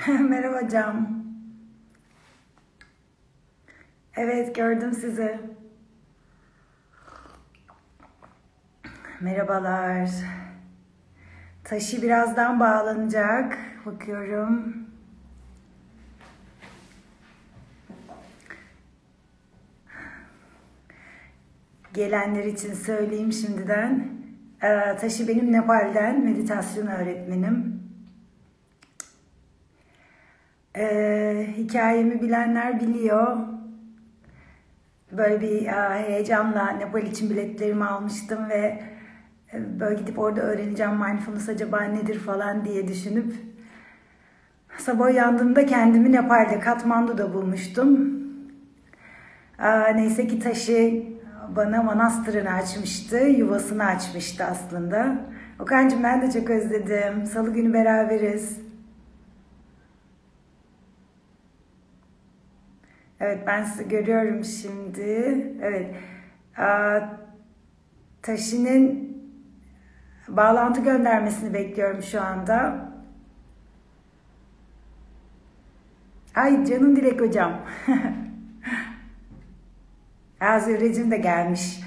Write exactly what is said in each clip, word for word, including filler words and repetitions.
Merhaba hocam. Evet, gördüm sizi. Merhabalar. Taşı birazdan bağlanacak. Bakıyorum. Gelenler için söyleyeyim şimdiden. Ee, Taşı benim Nepal'den meditasyon öğretmenim. Ee, hikayemi bilenler biliyor. Böyle bir e, heyecanla Nepal için biletlerimi almıştım ve e, böyle gidip orada öğreneceğim mindfulness acaba nedir falan diye düşünüp sabah uyandığımda kendimi Nepal'de, Katmandu'da bulmuştum. Ee, neyse ki Taşı bana manastırını açmıştı, yuvasını açmıştı aslında. Okan'cığım ben de çok özledim. Salı günü beraberiz. Evet, ben sizi görüyorum şimdi. Evet. Aa, Taşı'nın bağlantı göndermesini bekliyorum şu anda. Ay canım Dilek hocam. Azirrecim de gelmiş.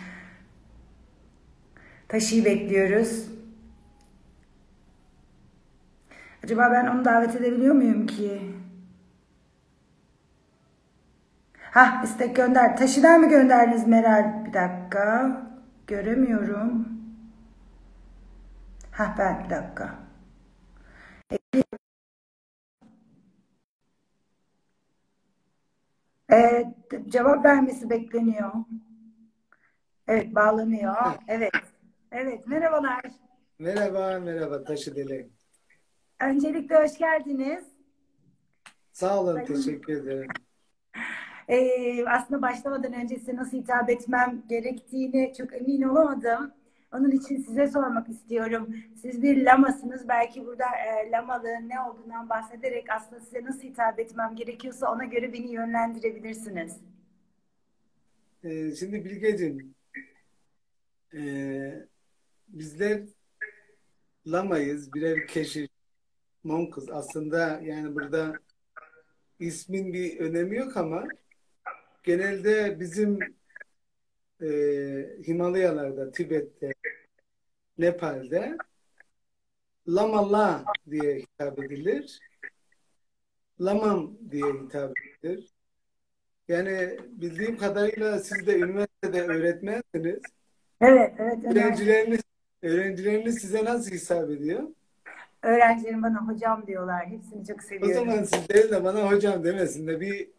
Taşı'yı bekliyoruz. Acaba ben onu davet edebiliyor muyum ki? Hah, istek gönder. Taşı'dan mı gönderdiniz Meral? Bir dakika. Göremiyorum. Hah, ben bir dakika. Evet, cevap vermesi bekleniyor. Evet, bağlanıyor. Ha, Evet. Evet, merhabalar. merhaba, merhaba Taşı Dilek. Öncelikle hoş geldiniz. Sağ olun, Sayın- teşekkür ederim. Ee, aslında başlamadan önce size nasıl hitap etmem gerektiğini çok emin olamadım. Onun için size sormak istiyorum. Siz bir lamasınız. Belki burada e, lamalığın ne olduğundan bahsederek aslında size nasıl hitap etmem gerekiyorsa ona göre beni yönlendirebilirsiniz. Ee, şimdi Bilgeciğim, ee, bizler Lamayız, birer keşiş, Monkuz. Aslında yani burada ismin bir önemi yok ama genelde bizim ee, Himalayalarda, Tibet'te, Nepal'de Lamala diye hitap edilir. Lamam diye hitap edilir. Yani bildiğim kadarıyla siz de üniversitede öğretmensiniz. Evet, evet. Üniversite Öğrencileriniz, öğrencileriniz size nasıl hitap ediyor? öğrencilerim bana hocam diyorlar. Hepsini çok O seviyorum. zaman sizlerin de bana hocam demesin de bir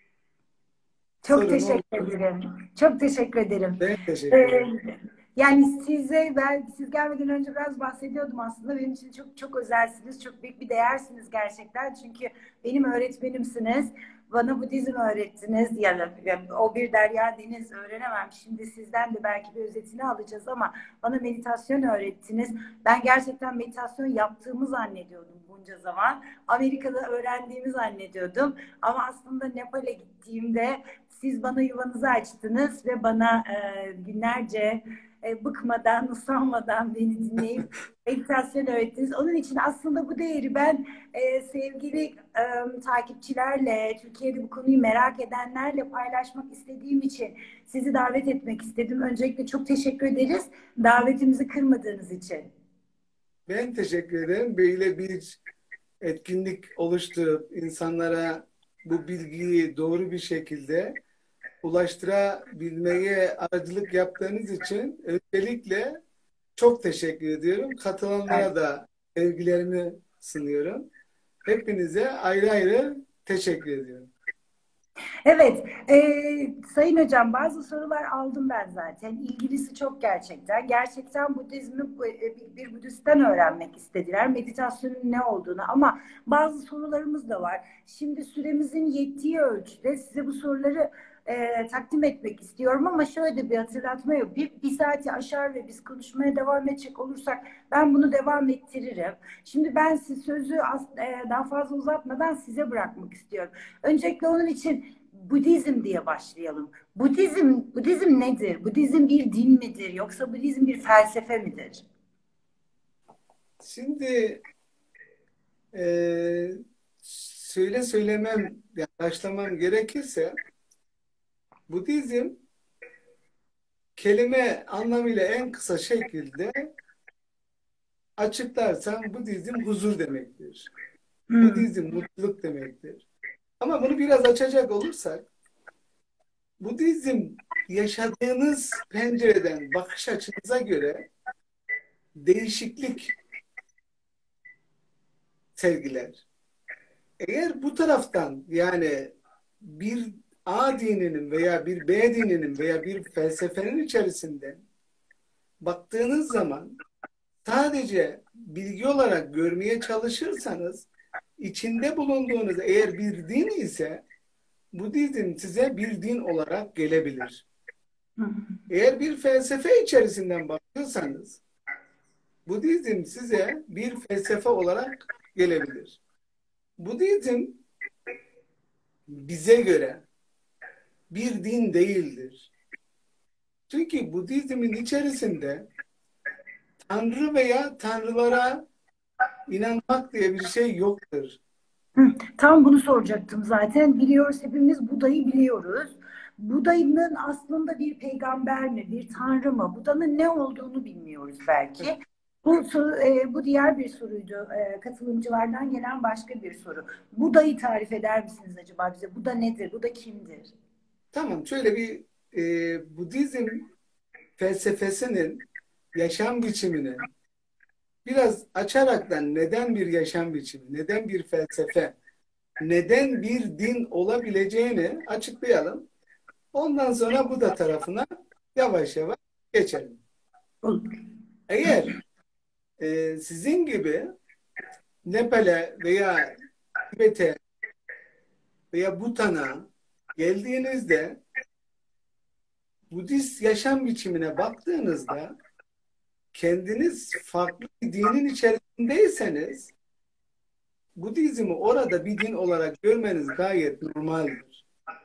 Çok sorun teşekkür olmaz. ederim. Çok teşekkür ederim. Ben teşekkür Ee, ederim. yani size ben siz gelmeden önce biraz bahsediyordum aslında. Benim için çok çok özelsiniz. Çok büyük bir değersiniz gerçekten. Çünkü benim öğretmenimsiniz. Bana Budizm öğrettiniz. Yani, yani o bir derya deniz öğrenemem. Şimdi sizden de belki bir özetini alacağız ama bana meditasyon öğrettiniz. Ben gerçekten meditasyon yaptığımı zannediyordum bunca zaman. Amerika'da öğrendiğimi zannediyordum. Ama aslında Nepal'e gittiğimde siz bana yuvanızı açtınız ve bana e, günlerce e, bıkmadan, usanmadan beni dinleyip meditasyon öğrettiniz. Onun için aslında bu değeri ben e, sevgili e, takipçilerle, Türkiye'de bu konuyu merak edenlerle paylaşmak istediğim için sizi davet etmek istedim. Öncelikle çok teşekkür ederiz davetimizi kırmadığınız için. Ben teşekkür ederim. Böyle bir etkinlik oluşturup insanlara bu bilgiyi doğru bir şekilde ulaştırabilmeye aracılık yaptığınız için özellikle çok teşekkür ediyorum. Katılanlara da sevgilerimi sunuyorum. Hepinize ayrı ayrı teşekkür ediyorum. Evet, e, Sayın Hocam bazı sorular aldım ben zaten. İlgilisi çok gerçekten. Gerçekten Budizmi e, bir Budist'ten öğrenmek istediler. Meditasyonun ne olduğunu ama bazı sorularımız da var. Şimdi süremizin yettiği ölçüde size bu soruları e, takdim etmek istiyorum ama şöyle de bir hatırlatma yok. Bir, bir saati aşar ve biz konuşmaya devam edecek olursak ben bunu devam ettiririm. Şimdi ben siz sözü az, e, daha fazla uzatmadan size bırakmak istiyorum. Öncelikle onun için Budizm diye başlayalım. Budizm, Budizm nedir? Budizm bir din midir? Yoksa Budizm bir felsefe midir? Şimdi e, söyle söylemem, yani başlamam gerekirse Budizm kelime anlamıyla en kısa şekilde açıklarsam Budizm huzur demektir. Hmm. Budizm mutluluk demektir. Ama bunu biraz açacak olursak Budizm yaşadığınız pencereden bakış açınıza göre değişiklik sergiler. Eğer bu taraftan yani bir A dininin veya bir B dininin veya bir felsefenin içerisinde baktığınız zaman sadece bilgi olarak görmeye çalışırsanız içinde bulunduğunuz eğer bir din ise Budizm size bir din olarak gelebilir. Eğer bir felsefe içerisinden bakıyorsanız Budizm size bir felsefe olarak gelebilir. Budizm bize göre bir din değildir. Çünkü Budizm'in içerisinde Tanrı veya tanrılara inanmak diye bir şey yoktur. Hı, tam bunu soracaktım zaten. Biliyoruz, hepimiz Buda'yı biliyoruz. Buda'nın aslında bir peygamber mi, bir tanrı mı? Buda'nın ne olduğunu bilmiyoruz belki. Bu soru, e, bu diğer bir soruydu. E, katılımcılardan gelen başka bir soru. Buda'yı tarif eder misiniz acaba bize? Buda nedir? Buda kimdir? Tamam, şöyle bir e, Budizm felsefesinin yaşam biçimini biraz açaraktan neden bir yaşam biçimi, neden bir felsefe, neden bir din olabileceğini açıklayalım. Ondan sonra Buda tarafına yavaş yavaş geçelim. Olur. Eğer e, sizin gibi Nepal'e veya Tibet'e veya Bhutan'a geldiğinizde Budist yaşam biçimine baktığınızda kendiniz farklı bir dinin içerisindeyseniz Budizmi orada bir din olarak görmeniz gayet normaldir.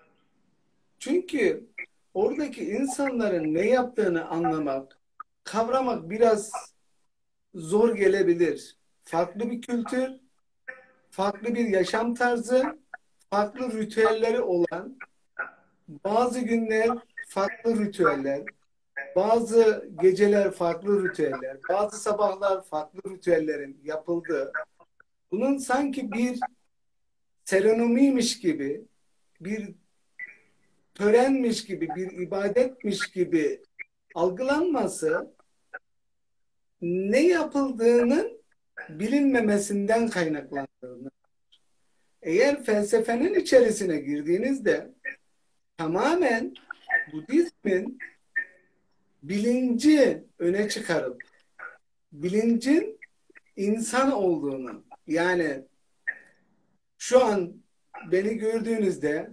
Çünkü oradaki insanların ne yaptığını anlamak, kavramak biraz zor gelebilir. Farklı bir kültür, farklı bir yaşam tarzı, farklı ritüelleri olan, bazı günler farklı ritüeller, bazı geceler farklı ritüeller, bazı sabahlar farklı ritüellerin yapıldığı, bunun sanki bir seremoniymiş gibi, bir törenmiş gibi, bir ibadetmiş gibi algılanması ne yapıldığının bilinmemesinden kaynaklandığını. Eğer felsefenin içerisine girdiğinizde tamamen Budizmin bilinci öne çıkarıp bilincin insan olduğunu, yani şu an beni gördüğünüzde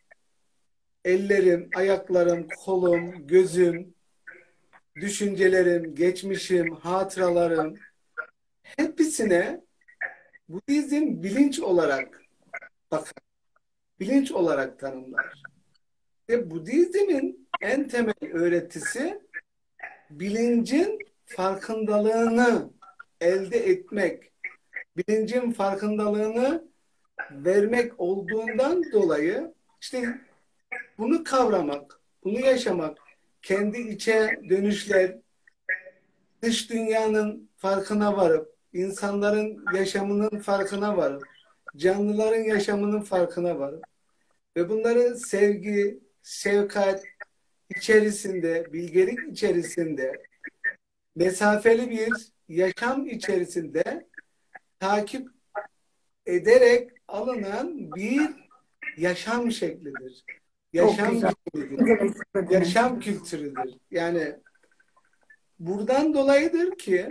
ellerim, ayaklarım, kolum, gözüm, düşüncelerim, geçmişim, hatıralarım hepsine Budizm bilinç olarak bakar. Bilinç olarak tanımlar. Ve Budizm'in en temel öğretisi bilincin farkındalığını elde etmek, bilincin farkındalığını vermek olduğundan dolayı işte bunu kavramak, bunu yaşamak, kendi içe dönüşler, dış dünyanın farkına varıp, insanların yaşamının farkına varıp, canlıların yaşamının farkına varıp ve bunları sevgi, şefkat içerisinde, bilgelik içerisinde, mesafeli bir yaşam içerisinde takip ederek alınan bir yaşam şeklidir. Çok Yaşam güzel. biçimidir. Güzel açıkladınız. Yaşam kültürüdür. Yani buradan dolayıdır ki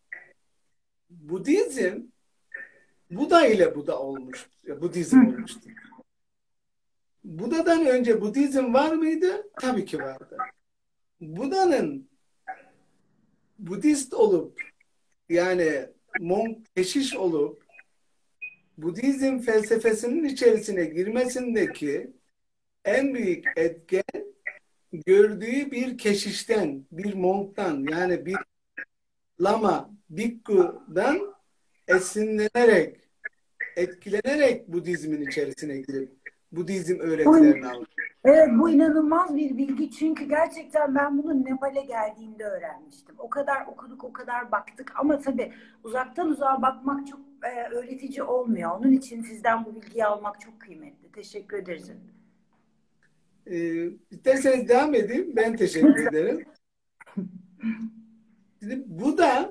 Budizm Buda ile Buda olmuş. Budizm Hı. olmuştur. Buda'dan önce Budizm var mıydı? Tabii ki vardı. Buda'nın Budist olup yani monk, keşiş olup Budizm felsefesinin içerisine girmesindeki en büyük etken gördüğü bir keşişten, bir monktan yani bir lama, bhikkhu'dan esinlenerek etkilenerek Budizmin içerisine girip Budizm Bu, öğretilerini aldım. evet, bu inanılmaz bir bilgi çünkü gerçekten ben bunu Nepal'e geldiğimde öğrenmiştim. O kadar okuduk, o kadar baktık ama tabii uzaktan uzağa bakmak çok e, öğretici olmuyor. Onun için sizden bu bilgiyi almak çok kıymetli. Teşekkür ederiz. Ee, isterseniz devam edeyim. Ben teşekkür ederim. Şimdi bu da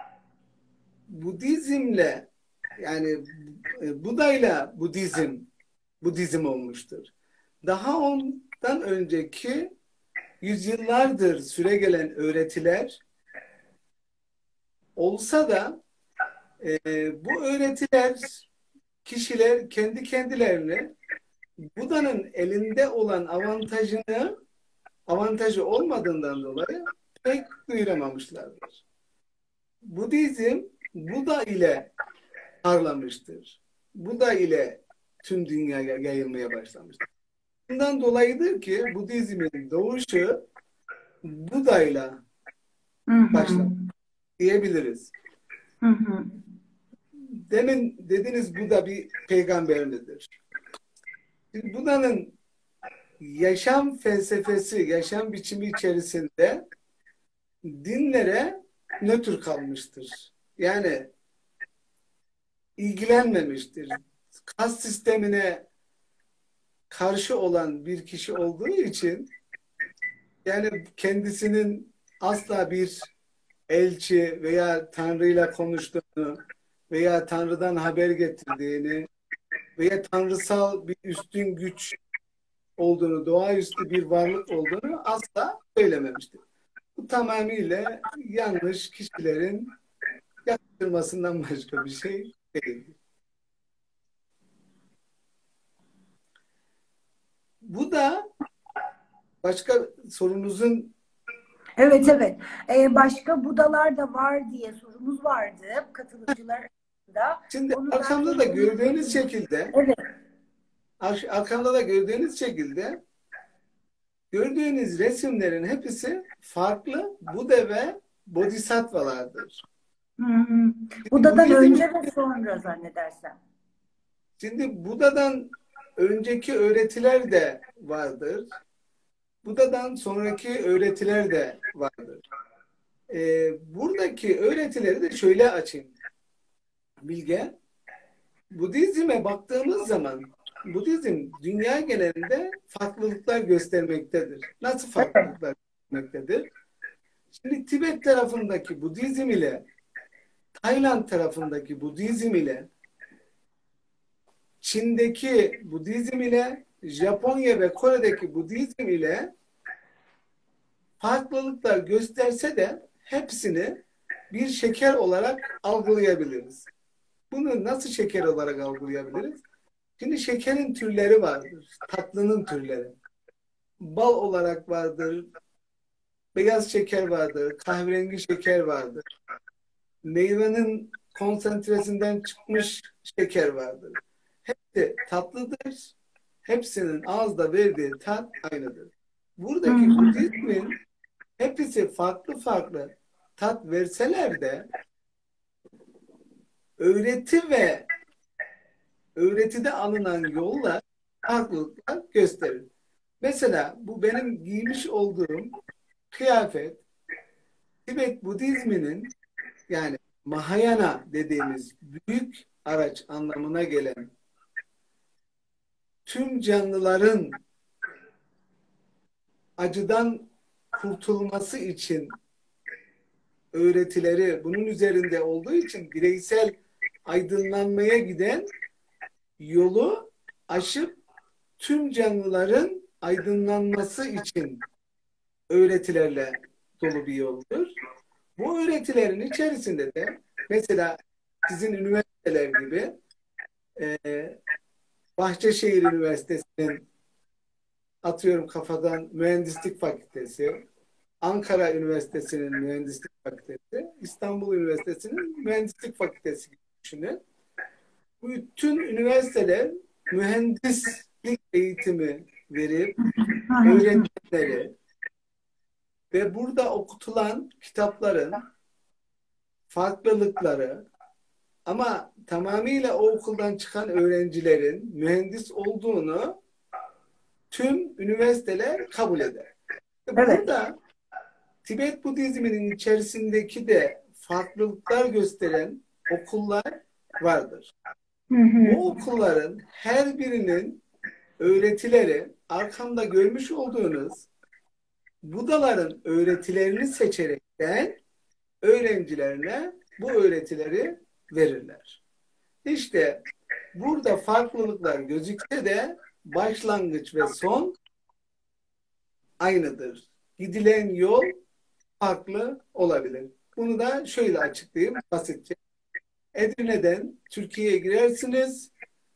Budizmle yani e, Buda'yla Budizm Budizm olmuştur. Daha ondan önceki yüzyıllardır süregelen öğretiler olsa da e, bu öğretiler kişiler kendi kendilerine Buda'nın elinde olan avantajını avantajı olmadığından dolayı pek duyuramamışlardır. Budizm Buda ile parlamıştır. Buda ile tüm dünyaya yayılmaya başlamıştır. Bundan dolayıdır ki Budizmin doğuşu Buda ile başlamış diyebiliriz. Hı hı. Demin dediniz Buda bir peygamber midir? Şimdi Buda'nın yaşam felsefesi, yaşam biçimi içerisinde dinlere nötr kalmıştır. Yani ilgilenmemiştir. Kas sistemine karşı olan bir kişi olduğu için yani kendisinin asla bir elçi veya Tanrı'yla konuştuğunu veya Tanrı'dan haber getirdiğini veya tanrısal bir üstün güç olduğunu, doğaüstü bir varlık olduğunu asla söylememiştir. Bu tamamıyla yanlış kişilerin yaptırmasından başka bir şey değildir. Bu da başka sorunuzun Evet, evet. Ee, başka Budalar da var diye sorumuz vardı katılımcılar arasında. şimdi Onu arkamda da zaten gördüğünüz şekilde evet. ar- arkamda da gördüğünüz şekilde gördüğünüz resimlerin hepsi farklı Buda ve Bodhisattvalardır. Hı hı. Şimdi Buda'dan Budizm, önce ve sonra zannedersem. şimdi Buda'dan önceki öğretiler de vardır. Buda'dan sonraki öğretiler de vardır. Ee, buradaki öğretileri de şöyle açayım Bilge. Budizm'e baktığımız zaman Budizm dünya genelinde farklılıklar göstermektedir. Nasıl farklılıklar göstermektedir? Şimdi Tibet tarafındaki Budizm ile Tayland tarafındaki Budizm ile Çin'deki Budizm ile Japonya ve Kore'deki Budizm ile farklılıklar gösterse de hepsini bir şeker olarak algılayabiliriz. Bunu nasıl şeker olarak algılayabiliriz? Şimdi şekerin türleri vardır. Tatlının türleri. Bal olarak vardır. Beyaz şeker vardır. Kahverengi şeker vardır. Meyvenin konsantresinden çıkmış şeker vardır. Hepsi tatlıdır. Hepsinin ağızda verdiği tat aynıdır. Buradaki Budizmin hepsi farklı farklı tat verseler de öğreti ve öğretide alınan yollar farklılıklar gösterir. Mesela bu benim giymiş olduğum kıyafet Tibet Budizminin yani Mahayana dediğimiz büyük araç anlamına gelen tüm canlıların acıdan kurtulması için öğretileri bunun üzerinde olduğu için bireysel aydınlanmaya giden yolu aşıp tüm canlıların aydınlanması için öğretilerle dolu bir yoldur. Bu öğretilerin içerisinde de mesela sizin üniversiteler gibi e, Bahçeşehir Üniversitesi'nin atıyorum kafadan mühendislik fakültesi, Ankara Üniversitesi'nin mühendislik fakültesi, İstanbul Üniversitesi'nin mühendislik fakültesi gibi düşünün. Bütün üniversiteler mühendislik eğitimi verip öğretmenleri ve burada okutulan kitapların farklılıkları, Ama tamamıyla o okuldan çıkan öğrencilerin mühendis olduğunu tüm üniversiteler kabul eder. Evet. Burada Tibet Budizminin içerisindeki de farklılıklar gösteren okullar vardır. Hı hı. O okulların her birinin öğretileri, arkamda görmüş olduğunuz Budaların öğretilerini seçerekten öğrencilerine bu öğretileri verirler. İşte burada farklılıklar gözükse de başlangıç ve son aynıdır. Gidilen yol farklı olabilir. Bunu da şöyle açıklayayım basitçe. Edirne'den Türkiye'ye girersiniz.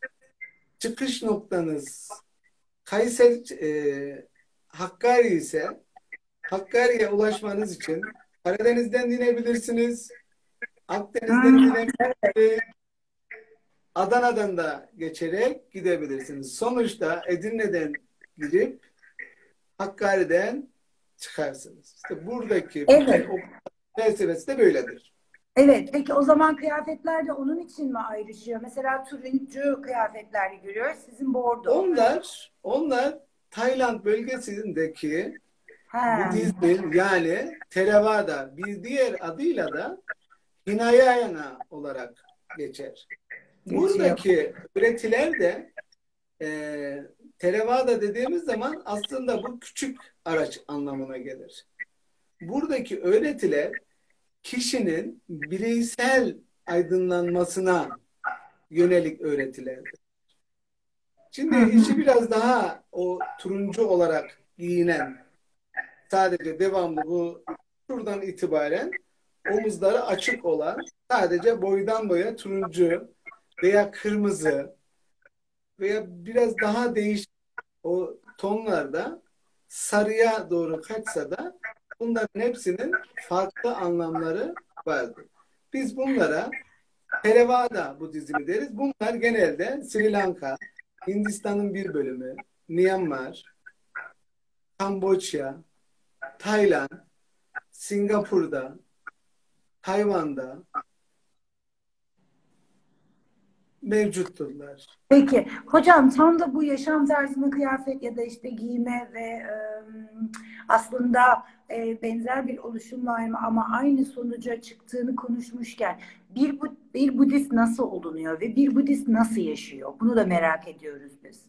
Çıkış noktanız Kayseri, e, Hakkari ise Hakkari'ye ulaşmanız için Karadeniz'den inebilirsiniz. Akdeniz'den Hmm, inebilirsiniz. Adana'dan da geçerek gidebilirsiniz. Sonuçta Edirne'den girip Hakkari'den çıkarsınız. İşte buradaki bütün evet. okul felsefesi de böyledir. Evet. Peki o zaman kıyafetler de onun için mi ayrışıyor? Mesela turuncu kıyafetler görüyoruz. Sizin bordo. Onlar, onlar Tayland bölgesindeki Ha. Budizmin yani Theravada bir diğer adıyla da Hinayana olarak geçer. Geçiyor. Buradaki öğretiler de e, Theravada dediğimiz zaman aslında bu küçük araç anlamına gelir. Buradaki öğretiler kişinin bireysel aydınlanmasına yönelik öğretilerdir. Hı Şimdi hı. işi biraz daha o turuncu olarak giyinen sadece devamlı bu şuradan itibaren omuzları açık olan sadece boydan boya turuncu veya kırmızı veya biraz daha değişik o tonlarda sarıya doğru kaçsa da bunların hepsinin farklı anlamları vardır. Biz bunlara Theravada Budizmi deriz. Bunlar genelde Sri Lanka, Hindistan'ın bir bölümü, Myanmar, Kamboçya, Tayland, Singapur'da, Tayvan'da mevcutturlar. Peki hocam tam da bu yaşam tarzını kıyafet ya da işte giyime ve e, aslında e, benzer bir oluşumla ama aynı sonuca çıktığını konuşmuşken bir, bu, bir Budist nasıl olunuyor ve bir Budist nasıl yaşıyor? Bunu da merak ediyoruz biz.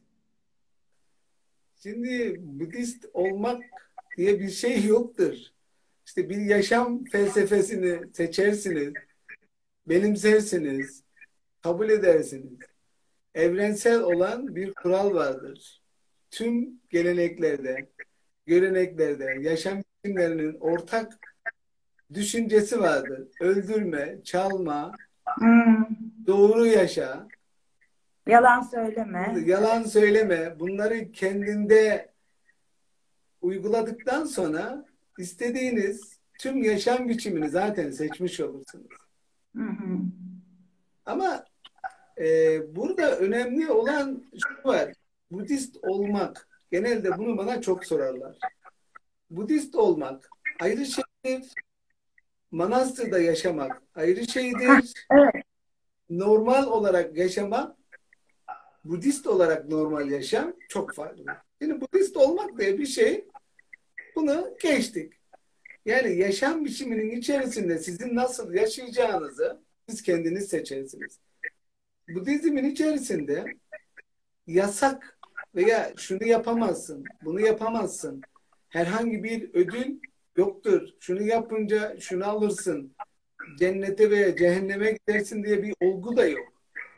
Şimdi Budist olmak diye bir şey yoktur. İşte bir yaşam felsefesini seçersiniz, benimsersiniz, kabul edersiniz. Evrensel olan bir kural vardır. Tüm geleneklerde, göreneklerde, yaşam biçimlerinin ortak düşüncesi vardır. Öldürme, çalma, Hmm, doğru yaşa, yalan söyleme. yalan söyleme. Bunları kendinde uyguladıktan sonra istediğiniz tüm yaşam biçimini zaten seçmiş olursunuz. Hı hı. Ama e, burada önemli olan şu var. Budist olmak. Genelde bunu bana çok sorarlar. Budist olmak ayrı şeydir. Manastırda yaşamak ayrı Heh, şeydir. evet. Normal olarak yaşamak, Budist olarak normal yaşam çok farklı. Şimdi Budist olmak diye bir şey, bunu geçtik. Yani yaşam biçiminin içerisinde sizin nasıl yaşayacağınızı siz kendiniz seçersiniz. Budizmin içerisinde yasak veya şunu yapamazsın, bunu yapamazsın. Herhangi bir ödül yoktur. Şunu yapınca şunu alırsın. Cennete veya cehenneme gidersin diye bir olgu da yok.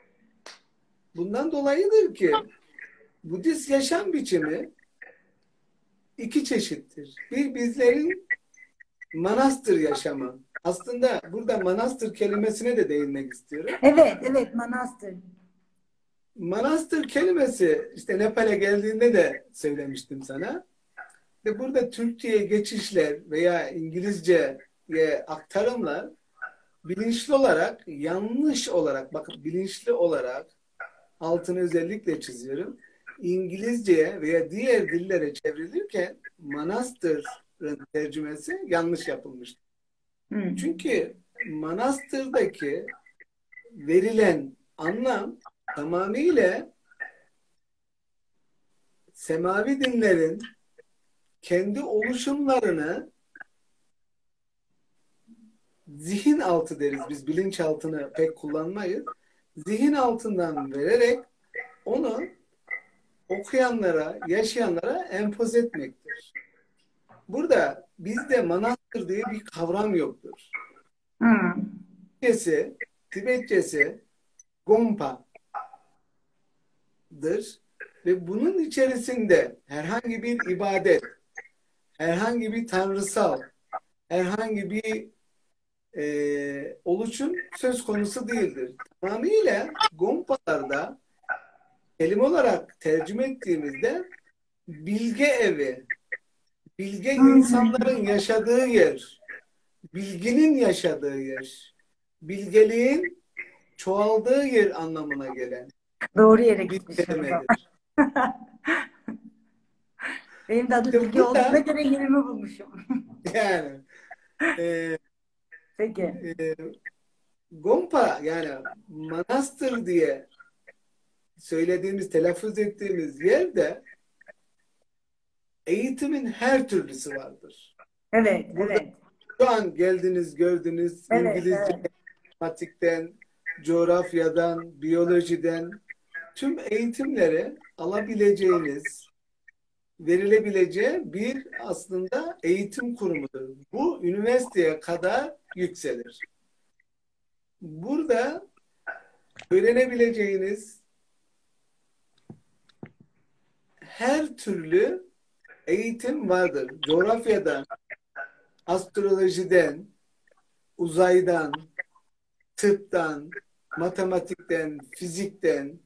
Bundan dolayıdır ki Budist yaşam biçimi iki çeşittir. Bir bizlerin manastır yaşamı. Aslında burada manastır kelimesine de değinmek istiyorum. Evet, evet, manastır. Manastır kelimesi işte Nepal'e geldiğinde de söylemiştim sana. Ve burada Türkçe'ye geçişler veya İngilizce'ye aktarımlar bilinçli olarak, yanlış olarak, bakın bilinçli olarak altını özellikle çiziyorum. İngilizceye veya diğer dillere çevrilirken manastırın tercümesi yanlış yapılmıştır. Hı. Çünkü manastırdaki verilen anlam tamamıyla semavi dinlerin kendi oluşumlarını zihin altı deriz. Biz bilinçaltını pek kullanmayız. Zihin altından vererek onu okuyanlara, yaşayanlara empoze etmektir. Burada bizde manastır diye bir kavram yoktur. Hmm. Tibetçesi, Tibetçesi Gompa ve bunun içerisinde herhangi bir ibadet, herhangi bir tanrısal, herhangi bir e, oluşum söz konusu değildir. Tamamıyla Gompalarda kelime olarak tercüme ettiğimizde bilge evi, bilge insanların yaşadığı yer, bilginin yaşadığı yer, bilgeliğin çoğaldığı yer anlamına gelen Doğru yere bir gitmişim o zaman. kelimedir. Benim de adı İşte Bilge olduğuna burada göre yerimi bulmuşum. yani e, Peki. e, Gompa yani manastır diye söylediğimiz, telaffuz ettiğimiz yerde eğitimin her türlüsü vardır. Evet, Burada evet. şu an geldiniz, gördünüz Evet, İngilizce, evet. matematikten, coğrafyadan, biyolojiden tüm eğitimleri alabileceğiniz, verilebileceği bir aslında eğitim kurumudur. Bu üniversiteye kadar yükselir. Burada öğrenebileceğiniz her türlü eğitim vardır. Coğrafyadan, astrolojiden, uzaydan, tıptan, matematikten, fizikten,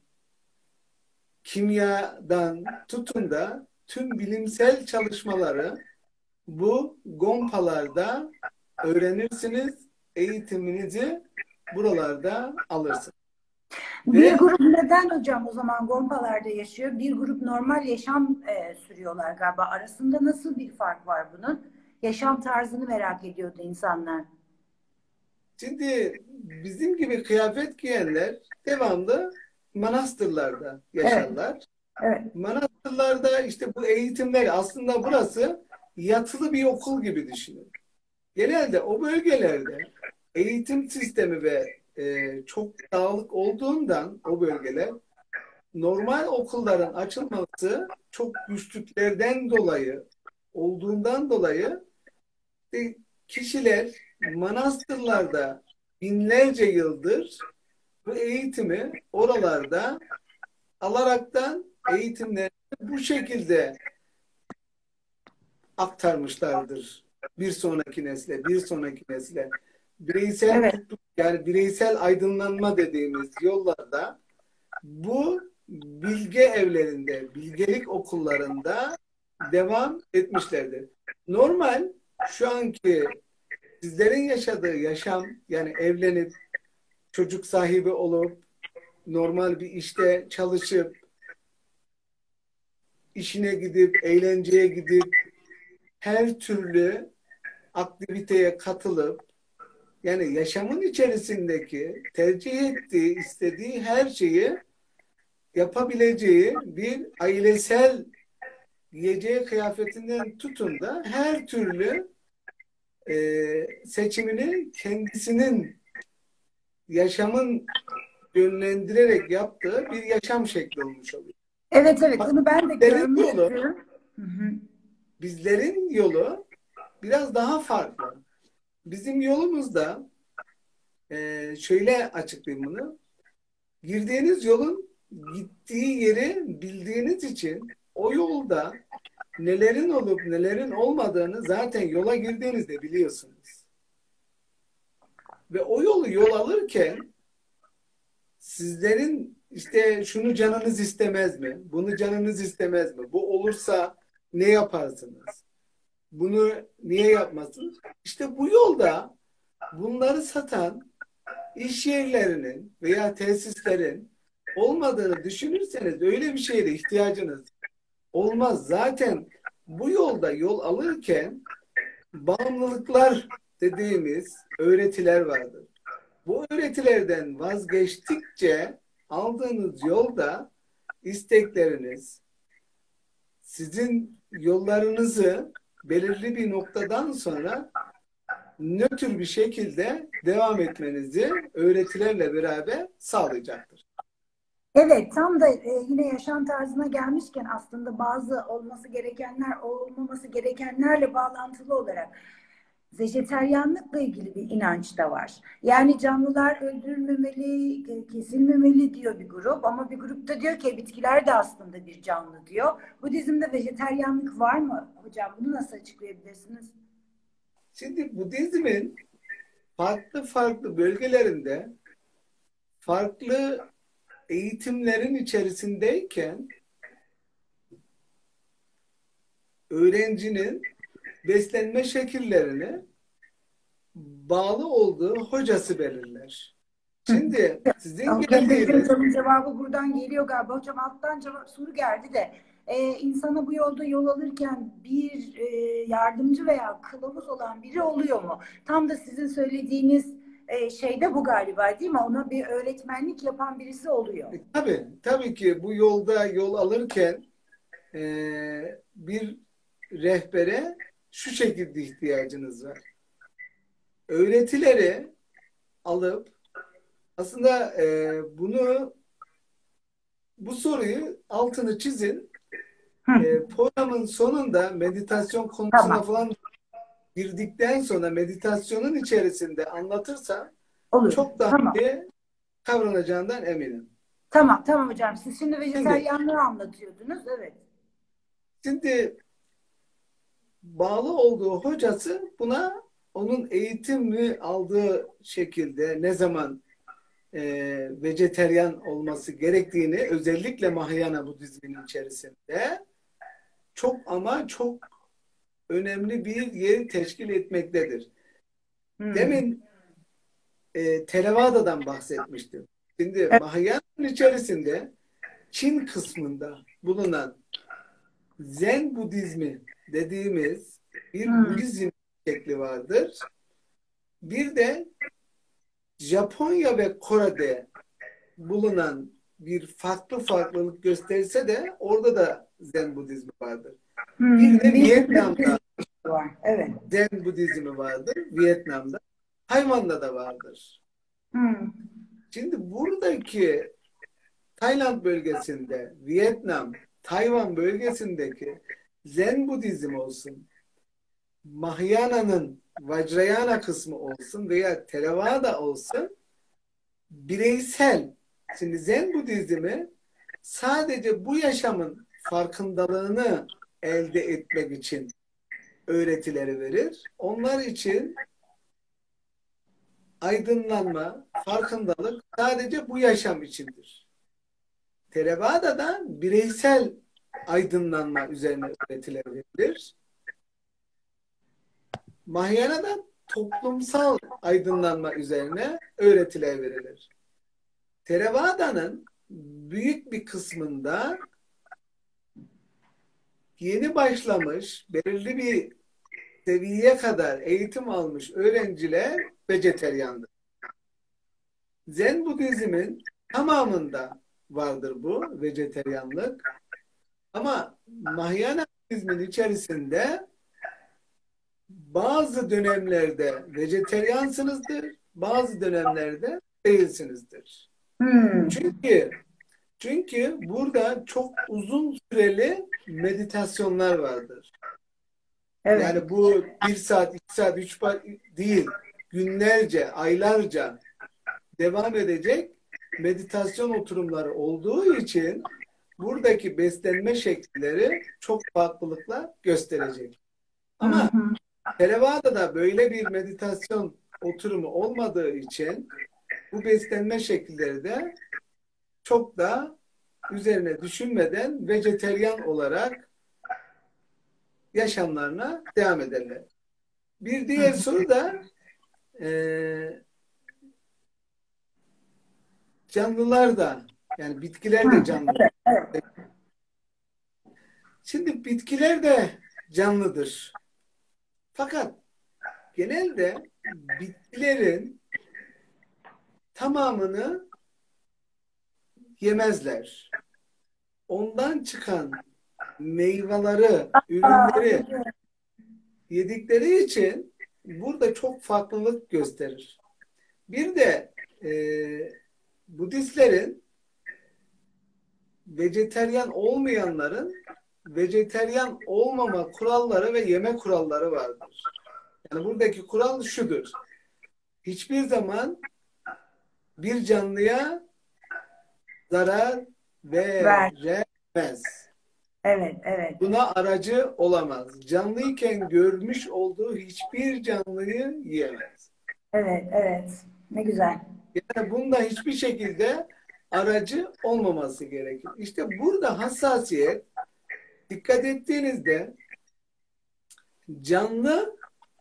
kimyadan tutun da tüm bilimsel çalışmaları bu gompalarda öğrenirsiniz, eğitiminizi buralarda alırsınız. Bir Ve grup neden hocam o zaman Gompalarda yaşıyor? Bir grup normal yaşam e, sürüyorlar galiba. Arasında nasıl bir fark var bunun? Yaşam tarzını merak ediyordu insanlar. şimdi bizim gibi kıyafet giyenler devamlı manastırlarda Evet, yaşarlar. evet. Manastırlarda işte bu eğitimler aslında burası yatılı bir okul gibi düşünün. Genelde o bölgelerde eğitim sistemi ve e, çok dağlık olduğundan o bölgeler normal okulların açılması çok güçlüklerden dolayı olduğundan dolayı e, kişiler manastırlarda binlerce yıldır bu eğitimi oralarda alaraktan eğitimlerini bu şekilde aktarmışlardır. Bir sonraki nesle, bir sonraki nesle. Bireysel Evet. kutluk yani bireysel aydınlanma dediğimiz yollarda bu bilge evlerinde, bilgelik okullarında devam etmişlerdir. Normal şu anki sizlerin yaşadığı yaşam yani evlenip çocuk sahibi olup normal bir işte çalışıp işine gidip eğlenceye gidip her türlü aktiviteye katılıp yani yaşamın içerisindeki tercih ettiği, istediği her şeyi yapabileceği bir ailesel giyeceği kıyafetinden tutun da her türlü e, seçimini kendisinin yaşamın yönlendirerek yaptığı bir yaşam şekli olmuş oluyor. Evet, evet. Fakat Bunu ben de bizlerin yolu, görmüştüm. Hı hı. bizlerin yolu biraz daha farklı. Bizim yolumuzda e, şöyle açıklayayım bunu. Girdiğiniz yolun gittiği yeri bildiğiniz için o yolda nelerin olup nelerin olmadığını zaten yola girdiğinizde biliyorsunuz. Ve o yolu yol alırken sizlerin işte şunu canınız istemez mi? Bunu canınız istemez mi? Bu olursa ne yaparsınız? Bunu niye yapmasınız? İşte bu yolda bunları satan iş yerlerinin veya tesislerin olmadığını düşünürseniz öyle bir şeye de ihtiyacınız olmaz. Zaten bu yolda yol alırken bağımlılıklar dediğimiz öğretiler vardır. bu öğretilerden vazgeçtikçe aldığınız yolda istekleriniz, sizin yollarınızı belirli bir noktadan sonra nötr bir şekilde devam etmenizi öğretilerle beraber sağlayacaktır. Evet, tam da e, yine yaşam tarzına gelmişken aslında bazı olması gerekenler, olmaması gerekenlerle bağlantılı olarak vejeteryanlıkla ilgili bir inanç da var. Yani canlılar öldürülmemeli, kesilmemeli diyor bir grup ama bir grup da diyor ki bitkiler de aslında bir canlı diyor. Budizm'de vejeteryanlık var mı hocam? Bunu nasıl açıklayabilirsiniz? Şimdi Budizmin farklı farklı bölgelerinde farklı eğitimlerin içerisindeyken öğrencinin beslenme şekillerini bağlı olduğu hocası belirler. Şimdi sizin Geldiğiniz geldiğiniz hocamın cevabı buradan geliyor galiba. Hocam alttan cevap, soru geldi de e, insana bu yolda yol alırken bir e, yardımcı veya kılavuz olan biri oluyor mu? Tam da sizin söylediğiniz e, şey de bu galiba değil mi? Ona bir öğretmenlik yapan birisi oluyor. e, tabii, tabii ki bu yolda yol alırken e, bir rehbere şu şekilde ihtiyacınız var. Öğretileri alıp aslında e, bunu bu soruyu altını çizin. Hı, E, programın sonunda meditasyon konusuna tamam. falan girdikten sonra meditasyonun içerisinde anlatırsa Olur. çok daha Tamam. iyi kavranacağından eminim. Tamam, tamam hocam. Siz şimdi Şimdi, vejetaryenliği anlatıyordunuz. Evet. şimdi bağlı olduğu hocası buna onun eğitimi aldığı şekilde ne zaman e, vejeteryan olması gerektiğini özellikle Mahayana Budizminin içerisinde çok ama çok önemli bir yeri teşkil etmektedir. Hmm. Demin e, Theravada'dan bahsetmiştim. Şimdi Evet. Mahayana'nın içerisinde Çin kısmında bulunan Zen Budizmi dediğimiz bir Hmm. Budizm şekli vardır. Bir de Japonya ve Kore'de bulunan bir farklı farklılık gösterse de orada da Zen Budizmi vardır. Bir Hmm. de Bir Vietnam'da var. Evet. Zen Budizmi vardır. Vietnam'da. Tayvan'da da vardır. Hmm. Şimdi buradaki Tayland bölgesinde, Vietnam, Tayvan bölgesindeki Zen Budizm olsun, Mahayana'nın Vajrayana kısmı olsun veya Theravada olsun bireysel. Şimdi Zen Budizmi sadece bu yaşamın farkındalığını elde etmek için öğretileri verir. Onlar için aydınlanma, farkındalık sadece bu yaşam içindir. Theravada'da bireysel aydınlanma üzerine öğretiler verilir. Mahayana'da toplumsal aydınlanma üzerine öğretiler verilir. Theravada'nın büyük bir kısmında yeni başlamış, belirli bir seviyeye kadar eğitim almış öğrenciler vejeteryandır. Zen Budizm'in tamamında vardır bu vejeteryanlık. Ama Mahayana Budizm'in içerisinde bazı dönemlerde vejeteryansınızdır, bazı dönemlerde değilsinizdir. Hmm. Çünkü çünkü burada çok uzun süreli meditasyonlar vardır. Evet. Yani bu bir saat, iki saat, üç saat değil. Günlerce, aylarca devam edecek meditasyon oturumları olduğu için buradaki beslenme şekilleri çok farklılıklar gösterecek. Hı Ama hı. Theravada'da böyle bir meditasyon oturumu olmadığı için bu beslenme şekilleri de çok da üzerine düşünmeden vejeteryan olarak yaşamlarına devam ederler. Bir diğer soru da e, canlılar da yani bitkiler de canlı. Evet. Şimdi bitkiler de canlıdır. Fakat genelde bitkilerin tamamını yemezler. Ondan çıkan meyveleri, ürünleri yedikleri için burada çok farklılık gösterir. Bir de e, Budistlerin vejeteryan olmayanların vejeteryan olmama kuralları ve yeme kuralları vardır. Yani buradaki kural şudur. Hiçbir zaman bir canlıya zarar Ver. veremez. Evet, evet. Buna aracı olamaz. Canlıyken görmüş olduğu hiçbir canlıyı yiyemez. Evet, evet. Ne güzel. Yani bunda hiçbir şekilde aracı olmaması gerekir. İşte burada hassasiyet, dikkat ettiğinizde canlı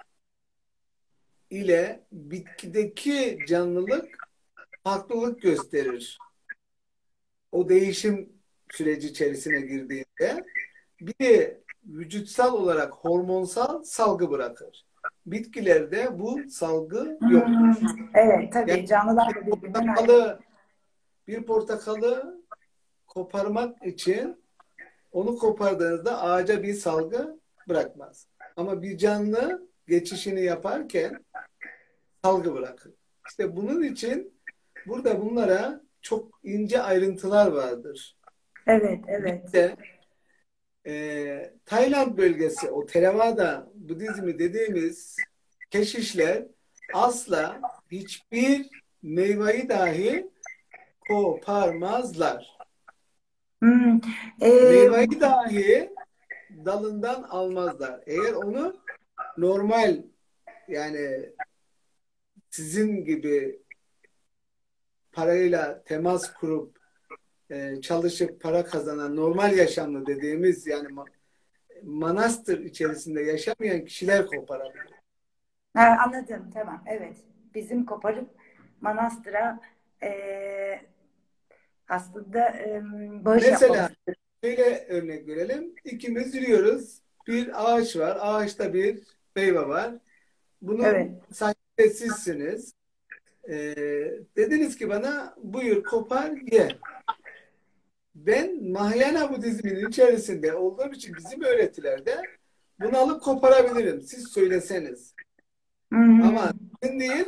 ile bitkideki canlılık farklılık gösterir. O değişim süreci içerisine girdiğinde biri vücutsal olarak hormonsal salgı bırakır. Bitkilerde bu salgı yoktur. Hmm, evet, tabii. Yani Canlılar da bir birbirinden ayrı. portakalı, bir portakalı koparmak için onu kopardığınızda ağaca bir salgı bırakmaz. Ama bir canlı geçişini yaparken salgı bırakır. İşte bunun için burada bunlara çok ince ayrıntılar vardır. Evet, evet. Bir de e, Tayland bölgesi, o Theravada Budizmi dediğimiz keşişler asla hiçbir meyveyi dahi koparmazlar. Hmm, e, Meyveyi dahi dalından almazlar. Eğer onu normal, yani sizin gibi parayla temas kurup e, çalışıp para kazanan normal yaşamlı dediğimiz, yani ma- manastır içerisinde yaşamayan kişiler koparabilir. ha, anladım, tamam, evet. Bizim koparıp manastıra e, aslında e, bağış yapmamız. Mesela şöyle örnek verelim. İkimiz yürüyoruz. Bir ağaç var. Ağaçta bir meyve var. Evet. Bunun sahibi sizsiniz. Ee, dediniz ki bana buyur kopar ye. Ben Mahayana Budizminin içerisinde olduğum için bizim öğretilerde bunu alıp koparabilirim. Siz söyleseniz. Hmm, Ama sizin değil,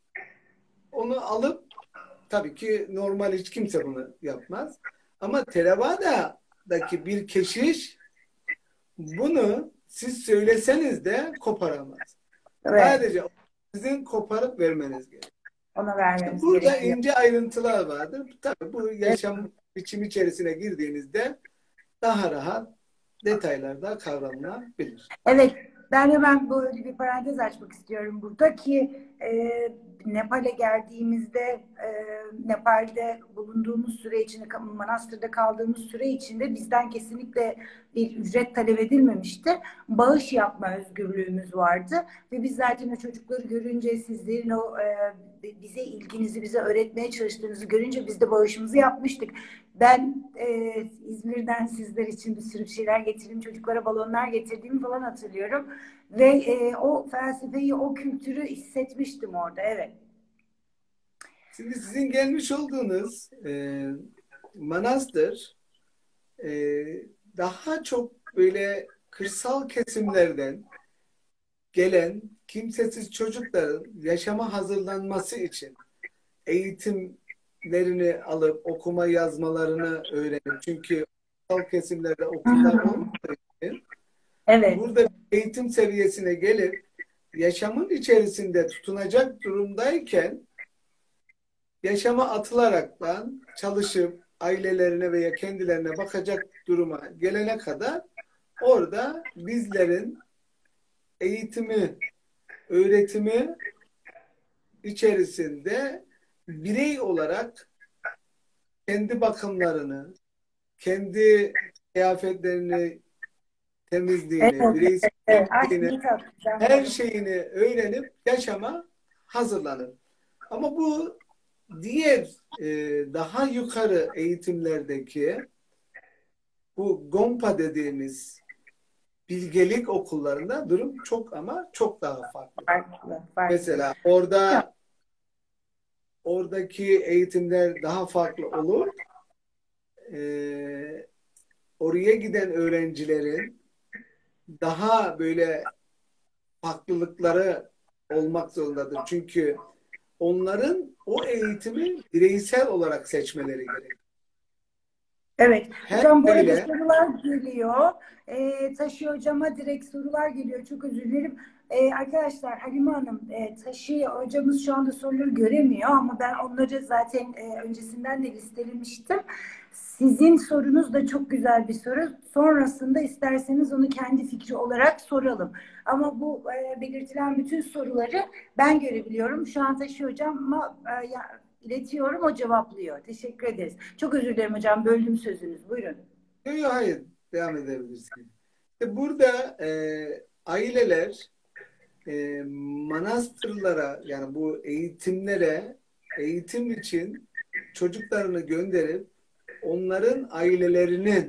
onu alıp, tabii ki normal hiç kimse bunu yapmaz. Ama Theravada'daki bir keşiş bunu siz söyleseniz de koparamaz. evet. Sadece sizin koparıp vermeniz gerekiyor. Ona İşte vermemiz burada gerekiyor. ince ayrıntılar vardır. Tabii bu Evet. yaşam biçimi içerisine girdiğinizde daha rahat detaylarda kavranılabilir. Evet, ben hemen böyle bir parantez açmak istiyorum burada ki e, Nepal'e geldiğimizde e, Nepal'de bulunduğumuz süre içinde, manastırda kaldığımız süre içinde bizden kesinlikle bir ücret talep edilmemişti. Bağış yapma özgürlüğümüz vardı ve biz zaten o çocukları görünce, sizlerin o e, bize ilginizi, bize öğretmeye çalıştığınızı görünce biz de bağışımızı yapmıştık. Ben e, İzmir'den sizler için bir sürü şeyler getirdim. Çocuklara balonlar getirdiğimi falan hatırlıyorum. Ve e, o felsefeyi, o kültürü hissetmiştim orada. Evet. Şimdi sizin gelmiş olduğunuz e, manastır e, daha çok böyle kırsal kesimlerden gelen kimsesiz çocukların yaşama hazırlanması için eğitimlerini alıp okuma yazmalarını öğrenip, çünkü kırsal kesimlerde okullar olmadığı için Evet. burada eğitim seviyesine gelip yaşamın içerisinde tutunacak durumdayken yaşama atılaraktan çalışıp ailelerine veya kendilerine bakacak duruma gelene kadar orada bizlerin eğitimi, öğretimi içerisinde birey olarak kendi bakımlarını, kendi kıyafetlerini, temizliğini, Evet. Evet. Ay, bireyselliğini, iyi tatlı. her şeyini öğrenip yaşama hazırlanır. Ama bu diğer e, daha yukarı eğitimlerdeki bu Gompa dediğimiz bilgelik okullarında durum çok ama çok daha farklı. Farklı, farklı. Mesela orada oradaki eğitimler daha farklı olur. Ee, oraya giden öğrencilerin daha böyle farklılıkları olmak zorundadır. Çünkü onların o eğitimi bireysel olarak seçmeleri gerek. Evet. Her Hocam bu arada öyle sorular geliyor. Ee, Taşı hocama direkt sorular geliyor. Çok özür dilerim. Ee, arkadaşlar Halime Hanım, e, Taşı hocamız şu anda soruları göremiyor ama ben onları zaten e, öncesinden de listelemiştim. Sizin sorunuz da çok güzel bir soru. Sonrasında isterseniz onu kendi fikri olarak soralım. Ama bu e, belirtilen bütün soruları ben görebiliyorum. Şu an Taşı hocama e, ya- iletiyorum, o cevaplıyor. Teşekkür ederiz. Çok özür dilerim hocam, böldüm sözünüz. Buyurun. yok, yok, hayır, devam edebilirsin. İşte burada e, aileler e, manastırlara, yani bu eğitimlere, eğitim için çocuklarını gönderip onların ailelerinin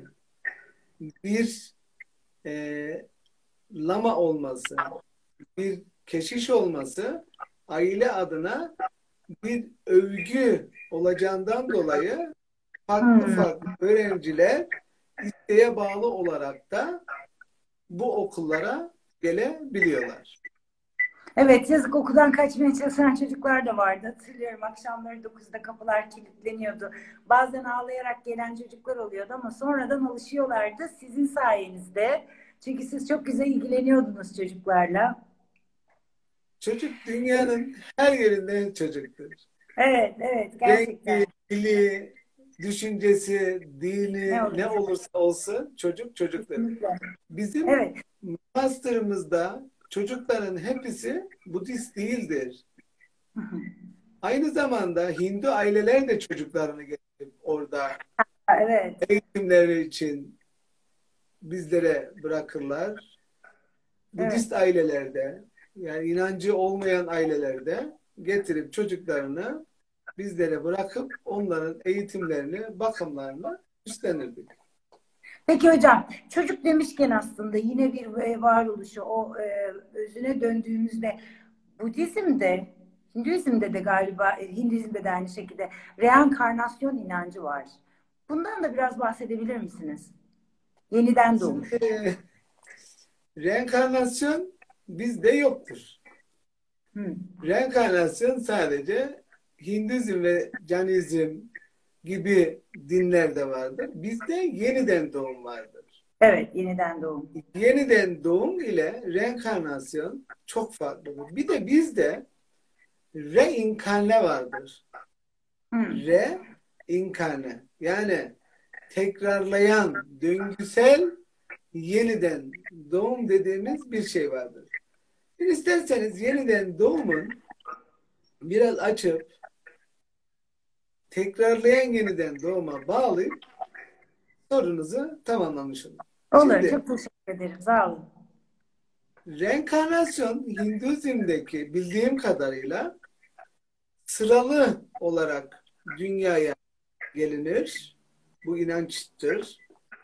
bir e, lama olması, bir keşiş olması aile adına bir övgü olacağından dolayı farklı Hmm. farklı öğrenciler isteğe bağlı olarak da bu okullara gelebiliyorlar. Evet, yazık, okuldan kaçmaya çalışan çocuklar da vardı. Hatırlıyorum, akşamları dokuzda kapılar kilitleniyordu. Bazen ağlayarak gelen çocuklar oluyordu ama sonradan alışıyorlardı sizin sayenizde. Çünkü siz çok güzel ilgileniyordunuz çocuklarla. Çocuk dünyanın her yerinde çocuktur. Evet, evet, Rengi, gerçekten. dili, düşüncesi, Ne dini ne olursa. olursa olsun çocuk çocuktur. Kesinlikle. Bizim Evet. master'ımızda çocukların hepsi Budist değildir. Aynı zamanda Hindu aileler de çocuklarını getirip orada Evet. eğitimleri için bizlere bırakırlar. Evet. Budist ailelerde, yani inancı olmayan ailelerde getirip çocuklarını bizlere bırakıp onların eğitimlerini, bakımlarını üstlenirdik. Peki hocam, çocuk demişken aslında yine bir e, varoluşu, o e, özüne döndüğümüzde Budizm'de, Hinduizm'de de galiba, e, Hinduizm'de de aynı şekilde reenkarnasyon inancı var. Bundan da biraz bahsedebilir misiniz? Yeniden doğuş. Şimdi reenkarnasyon bizde yoktur. Hı. Reenkarnasyon sadece Hinduizm ve Canizm gibi dinlerde vardır. Bizde yeniden doğum vardır. Evet, yeniden doğum. Yeniden doğum ile reenkarnasyon çok farklıdır. Bir de bizde reinkarne vardır. Hı. Reinkarne, yani tekrarlayan, döngüsel yeniden doğum dediğimiz bir şey vardır. Bir isterseniz yeniden doğumun biraz açıp tekrarlayan yeniden doğuma bağlayıp sorunuzu tamamlamış olun. Olur, Şimdi çok teşekkür ederim. Sağ olun. reenkarnasyon Hinduizm'deki bildiğim kadarıyla sıralı olarak dünyaya gelinir. Bu inançtır.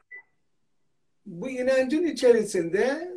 Bu inancın içerisinde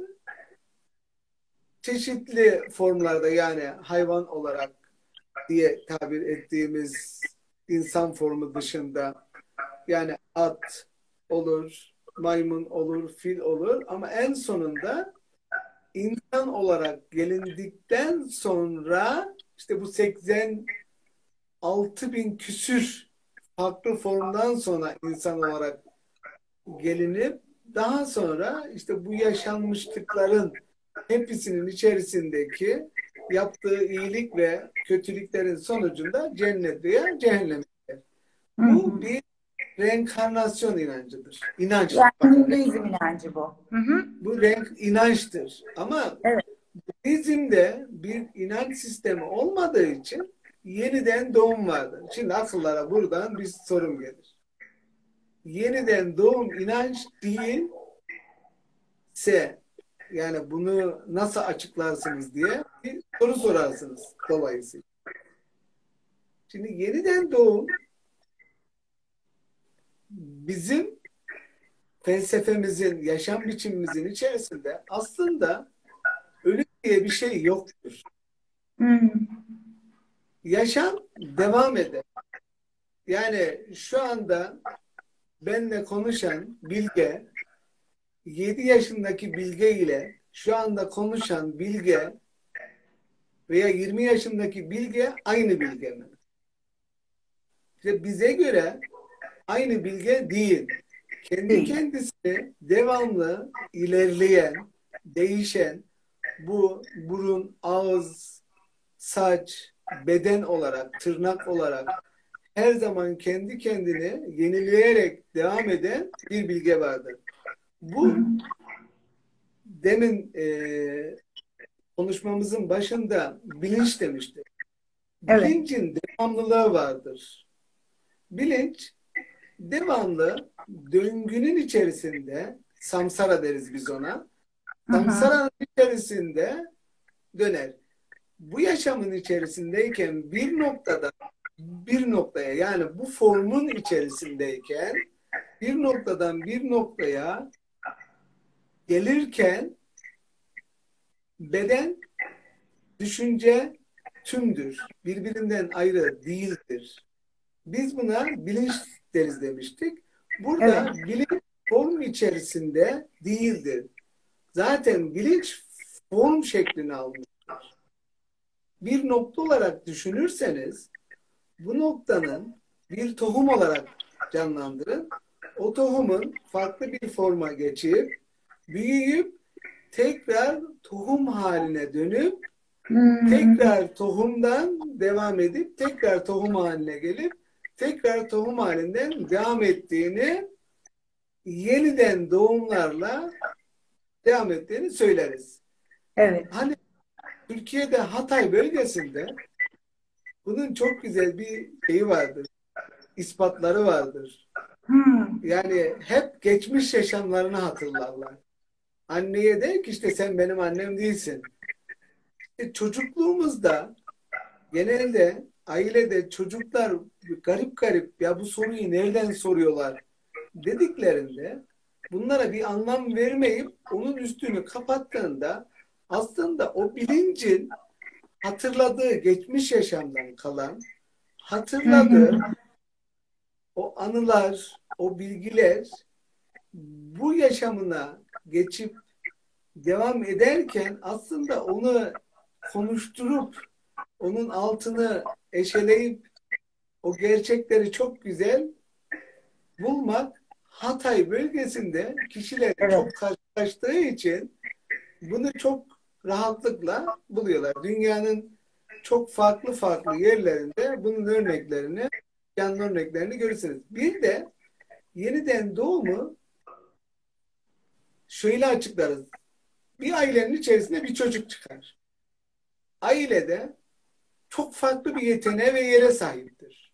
çeşitli formlarda, yani hayvan olarak diye tabir ettiğimiz insan formu dışında, yani at olur, maymun olur, fil olur, ama en sonunda insan olarak gelindikten sonra işte bu seksen altı bin küsür farklı formdan sonra insan olarak gelinip daha sonra işte bu yaşanmışlıkların hepsinin içerisindeki yaptığı iyilik ve kötülüklerin sonucunda cennet veya cehenneme gider. Hı Bu hı. bir reenkarnasyon inancıdır. İnançtır. Yani Bakın, Hinduizm inancı bu. Hı hı. bu renk inançtır. Ama Evet. Budizm'de bir inanç sistemi olmadığı için yeniden doğum vardır. Şimdi akıllara buradan bir sorum gelir. Yeniden doğum inanç değilse, yani bunu nasıl açıklarsınız diye bir soru sorarsınız dolayısıyla. Şimdi yeniden doğum bizim felsefemizin, yaşam biçimimizin içerisinde aslında ölüm diye bir şey yoktur. Hı. yaşam devam eder. Yani şu anda benimle konuşan Bilge, yedi yaşındaki Bilge ile şu anda konuşan Bilge veya yirmi yaşındaki Bilge aynı Bilge mi? İşte bize göre aynı Bilge değil. Kendi Değil. kendisine devamlı ilerleyen, değişen bu burun, ağız, saç, beden olarak, tırnak olarak her zaman kendi kendini yenileyerek devam eden bir Bilge vardır. Hı hı. Bu demin e, konuşmamızın başında bilinç demiştik. Evet. Bilincin devamlılığı vardır. Bilinç devamlı döngünün içerisinde, samsara deriz biz ona, Hı hı. samsaranın içerisinde döner. Bu yaşamın içerisindeyken bir noktada bir noktaya, yani bu formun içerisindeyken bir noktadan bir noktaya gelirken beden, düşünce tümdür. Birbirinden ayrı değildir. Biz buna bilinç deriz demiştik. Evet. Burada bilinç form içerisinde değildir. Zaten bilinç form şeklini almıştır. Bir nokta olarak düşünürseniz bu noktanın bir tohum olarak canlandırın. O tohumun farklı bir forma geçip büyüyüp tekrar tohum haline dönüp Hmm. tekrar tohumdan devam edip tekrar tohum haline gelip tekrar tohum halinden devam ettiğini, yeniden doğumlarla devam ettiğini söyleriz. Evet. Hani Türkiye'de Hatay bölgesinde bunun çok güzel bir şeyi vardır, ispatları vardır. Hmm. Yani hep geçmiş yaşamlarını hatırlarlar. Anneye der ki işte sen benim annem değilsin. İşte çocukluğumuzda genelde ailede çocuklar garip garip ya bu soruyu nereden soruyorlar dediklerinde bunlara bir anlam vermeyip onun üstünü kapattığında aslında o bilincin hatırladığı geçmiş yaşamdan kalan Hı hı. hatırladığı o anılar, o bilgiler bu yaşamına geçip devam ederken aslında onu konuşturup onun altını eşeleyip o gerçekleri çok güzel bulmak Hatay bölgesinde kişilerin Evet. çok karşılaştığı için bunu çok rahatlıkla buluyorlar. Dünyanın çok farklı farklı yerlerinde bunun örneklerini, canlı örneklerini görürsünüz. Bir de yeniden doğumu şöyle açıklarız. Bir ailenin içerisinde bir çocuk çıkar. Ailede çok farklı bir yeteneğe ve yere sahiptir.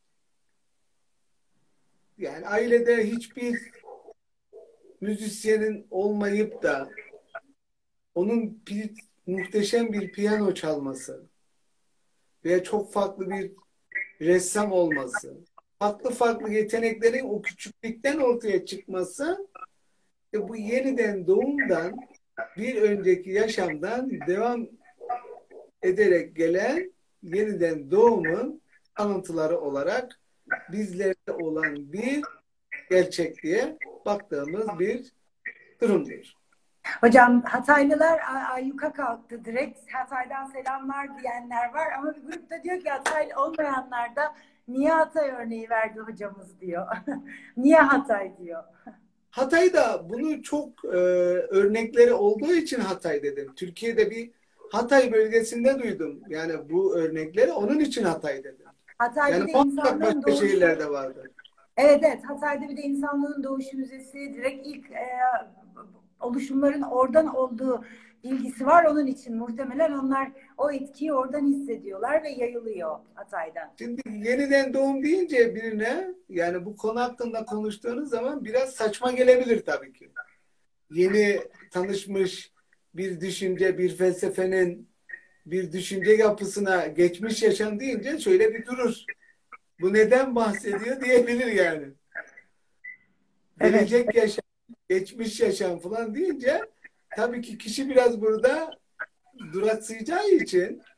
Yani ailede hiçbir müzisyenin olmayıp da onun pi- muhteşem bir piyano çalması veya çok farklı bir ressam olması, farklı farklı yeteneklerin o küçüklükten ortaya çıkması ve bu yeniden doğumdan bir önceki yaşamdan devam ederek gelen yeniden doğumun alıntıları olarak bizlerde olan bir gerçekliğe baktığımız bir durumdur. Hocam Hataylılar a- ayyuka kalktı direkt. Hatay'dan selamlar diyenler var ama bir grupta diyor ki Hataylı olmayanlar da niye Hatay örneği verdi hocamız diyor. Niye Hatay diyor. Hatay'da bunu çok e, örnekleri olduğu için Hatay dedim. Türkiye'de bir Hatay bölgesinde duydum. Yani bu örnekleri onun için Hatay dedim. Hatay Yani bir de muhakkak insanlığın başka doğuşu. şehirlerde vardır. Evet, evet, Hatay'da bir de insanlığın doğuşu müzesi direkt ilk e, oluşumların oradan olduğu bilgisi var. Onun için muhtemelen onlar o etkiyi oradan hissediyorlar ve yayılıyor Hatay'dan. Şimdi yeniden doğum deyince birine yani bu konu hakkında konuştuğunuz zaman biraz saçma gelebilir tabii ki. Yeni tanışmış bir düşünce, bir felsefenin bir düşünce yapısına geçmiş yaşam deyince şöyle bir durur. Bu neden bahsediyor diyebilir yani. Evet, Gelecek yaşam, geçmiş yaşam falan deyince tabii ki kişi biraz burada duraksayacağı için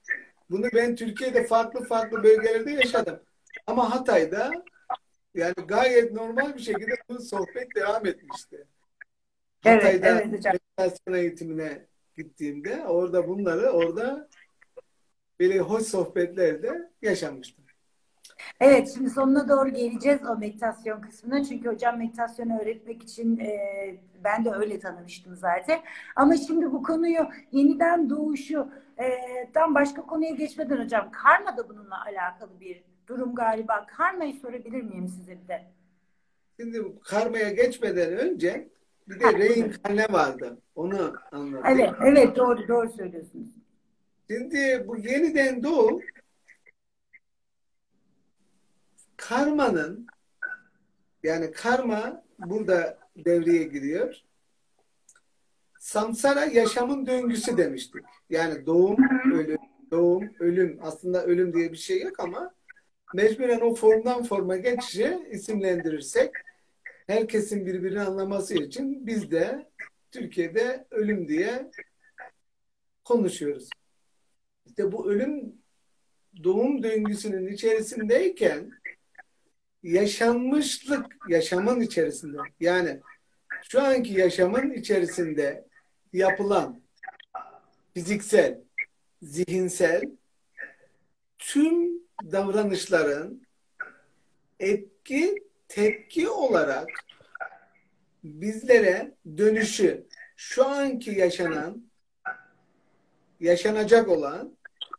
Bunu ben Türkiye'de farklı farklı bölgelerde yaşadım. Ama Hatay'da yani gayet normal bir şekilde bu sohbet devam etmişti. Evet, Hatay'da evet hocam. meditasyon eğitimine gittiğimde orada bunları orada böyle hoş sohbetlerde yaşamıştım. Evet, şimdi sonuna doğru geleceğiz o meditasyon kısmına. Çünkü hocam meditasyonu öğretmek için e, ben de öyle tanımıştım zaten. Ama şimdi bu konuyu yeniden doğuşu e, tam başka konuya geçmeden hocam, karma da bununla alakalı bir durum galiba. Karmayı sorabilir miyim size bir de? Şimdi bu karmaya geçmeden önce bir de Heh, buyurun. reenkarne vardı. Onu Evet, anlatayım. evet doğru doğru söylüyorsunuz. Şimdi bu yeniden doğum karmanın, yani karma burada devreye giriyor. Samsara yaşamın döngüsü demiştik. Yani doğum, ölüm, doğum, ölüm. Aslında ölüm diye bir şey yok ama mecburen o formdan forma geçişi isimlendirirsek herkesin birbirini anlaması için biz de Türkiye'de ölüm diye konuşuyoruz. İşte bu ölüm doğum döngüsünün içerisindeyken yaşanmışlık yaşamın içerisinde, yani şu anki yaşamın içerisinde yapılan fiziksel, zihinsel tüm davranışların etki tepki olarak bizlere dönüşü, şu anki yaşanan, yaşanacak olan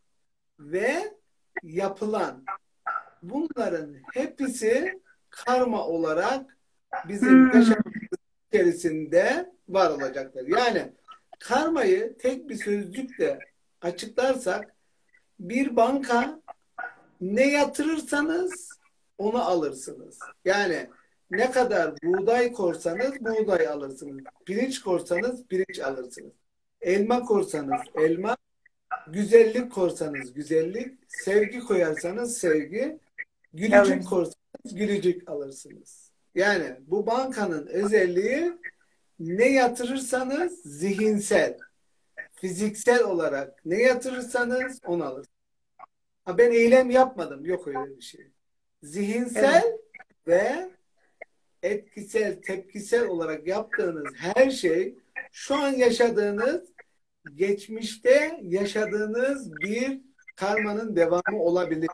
ve yapılan, bunların hepsi karma olarak bizim Hmm. yaşam içerisinde var olacaktır. Yani karmayı tek bir sözcükle açıklarsak, bir banka, ne yatırırsanız onu alırsınız. Yani ne kadar buğday korsanız buğday alırsınız. Pirinç korsanız pirinç alırsınız. Elma korsanız elma, güzellik korsanız güzellik, sevgi koyarsanız sevgi, gülücük Evet. korsanız gülücük alırsınız. Yani bu bankanın özelliği, ne yatırırsanız zihinsel, fiziksel olarak ne yatırırsanız onu alırsınız. Ha, ben eylem yapmadım. Yok öyle bir şey. Evet. Zihinsel ve etkisel, tepkisel olarak yaptığınız her şey şu an yaşadığınız, geçmişte yaşadığınız bir karmanın devamı olabilir.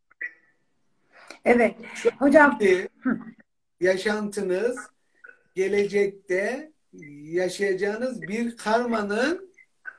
Evet. Şu Hocam. anki yaşantınız gelecekte yaşayacağınız bir karmanın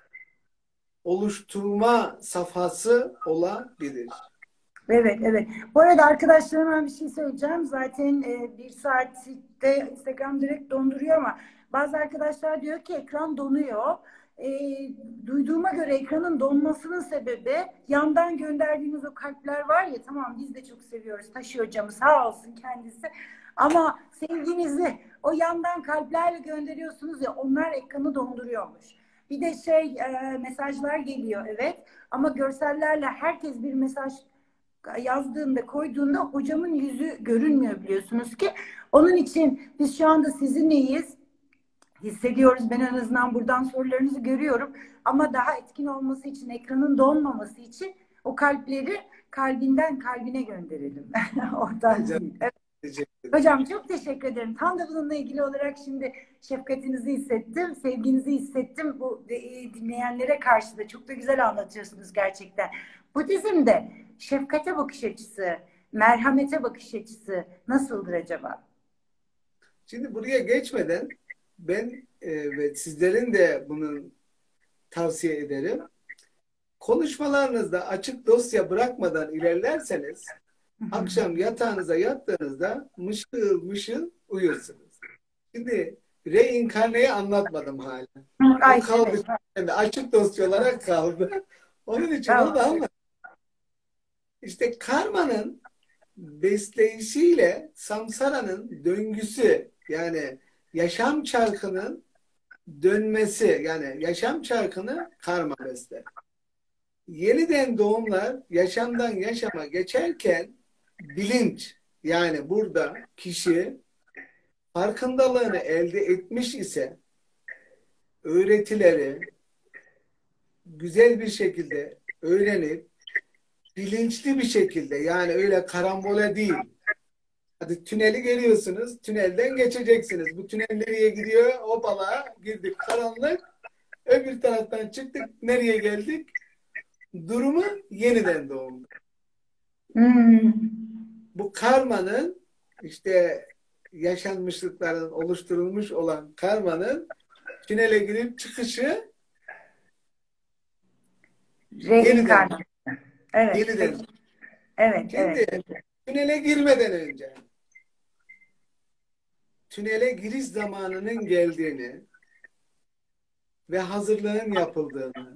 oluşturma safhası olabilir. Evet, evet. Bu arada arkadaşlarıma bir şey söyleyeceğim. Zaten e, bir saatte Instagram direkt donduruyor ama bazı arkadaşlar diyor ki ekran donuyor. E, duyduğuma göre ekranın donmasının sebebi yandan gönderdiğiniz o kalpler var ya, tamam biz de çok seviyoruz. Taşıyor hocamı sağ olsun kendisi. Ama sevginizi o yandan kalplerle gönderiyorsunuz ya, onlar ekranı donduruyormuş. Bir de şey e, mesajlar geliyor, evet, ama görsellerle herkes bir mesaj yazdığında, koyduğunda hocamın yüzü görünmüyor biliyorsunuz ki. Onun için biz şu anda sizinleyiz. Hissediyoruz. Ben en azından buradan sorularınızı görüyorum. Ama daha etkin olması için, ekranın donmaması için o kalpleri kalbinden kalbine gönderelim. Oradan Rica değil. Evet. ederim. Hocam çok teşekkür ederim. Tam da bununla ilgili olarak şimdi şefkatinizi hissettim, sevginizi hissettim. Bu e, dinleyenlere karşı da çok da güzel anlatıyorsunuz gerçekten. Budizm'de şefkate bakış açısı, merhamete bakış açısı nasıldır acaba? Şimdi buraya geçmeden ben e, ve sizlerin de bunu tavsiye ederim. Konuşmalarınızda açık dosya bırakmadan ilerlerseniz akşam yatağınıza yattığınızda mışıl mışıl uyursunuz. Şimdi reinkarneyi anlatmadım hala. O Ay kaldı. evet. Yani açık dosya olarak kaldı. Onun için onu Tamam. da anlat. İşte karmanın besleyişiyle samsaranın döngüsü, yani yaşam çarkının dönmesi, yani yaşam çarkını karma besler. Yeniden doğumlar yaşamdan yaşama geçerken bilinç, yani burada kişi farkındalığını elde etmiş ise öğretileri güzel bir şekilde öğrenip bilinçli bir şekilde, yani öyle karambole değil. Hadi tüneli geliyorsunuz, tünelden geçeceksiniz. Bu tünel nereye gidiyor? Hopala girdik karanlık. Öbür taraftan çıktık. Nereye geldik? Durumu yeniden doğum. Hmm. Bu karmanın işte yaşanmışlıkların oluşturulmuş olan karmanın tünele girip çıkışı yeniden Reenkarnasyon. Evet, yeniden. peki. Evet, evet, Şimdi peki. tünele girmeden önce tünele giriş zamanının geldiğini ve hazırlığın yapıldığını,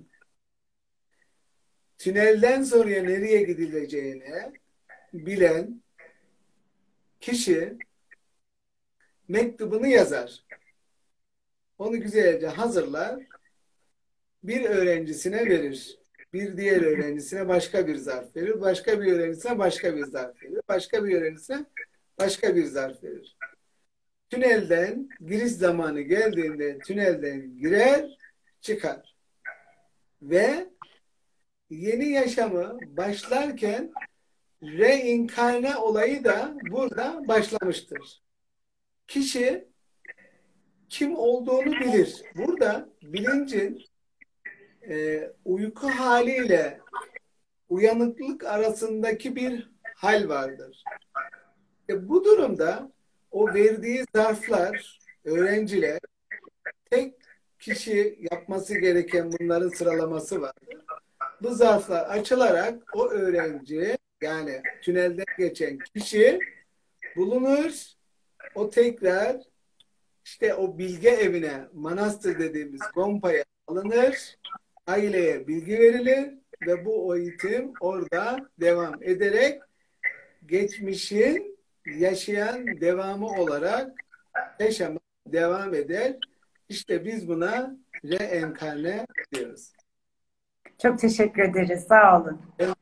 tünelden sonra nereye gidileceğini bilen kişi mektubunu yazar. Onu güzelce hazırlar, bir öğrencisine verir. Bir diğer öğrencisine başka bir zarf verir. Başka bir öğrencisine başka bir zarf verir. Başka bir öğrencisine başka bir zarf verir. Tünelden giriş zamanı geldiğinde tünelden girer, çıkar. Ve yeni yaşamı başlarken reenkarne olayı da burada başlamıştır. Kişi kim olduğunu bilir. Burada bilincin e, uyku haliyle uyanıklık arasındaki bir hal vardır. E, bu durumda o verdiği zarflar, öğrenciler tek kişi yapması gereken bunların sıralaması var. Bu zarflar açılarak o öğrenci, yani tünelden geçen kişi bulunur. O tekrar işte o bilge evine, manastır dediğimiz gompaya alınır. Aileye bilgi verilir ve bu eğitim orada devam ederek geçmişin yaşayan devamı olarak yaşama devam eder. İşte biz buna reenkarne diyoruz. Çok teşekkür ederiz. Sağ olun.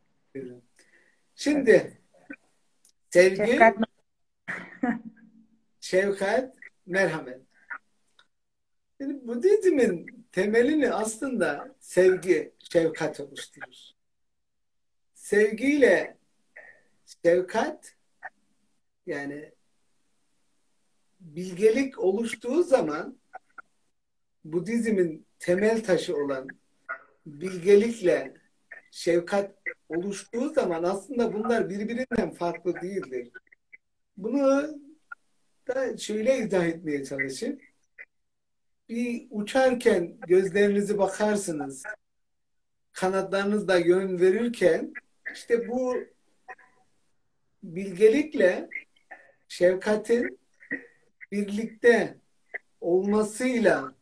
Şimdi sevgi, Şefkat. şefkat, merhamet. Şimdi Budizmin temelini aslında sevgi, şefkat oluşturur. Sevgiyle şefkat, yani bilgelik oluştuğu zaman Budizmin temel taşı olan bilgelikle şefkat oluştuğu zaman aslında bunlar birbirinden farklı değildir. Bunu da şöyle izah etmeye çalışayım. Bir uçarken gözlerinizi bakarsınız. Kanatlarınız da yön verirken işte bu bilgelikle şefkatin birlikte olmasıyla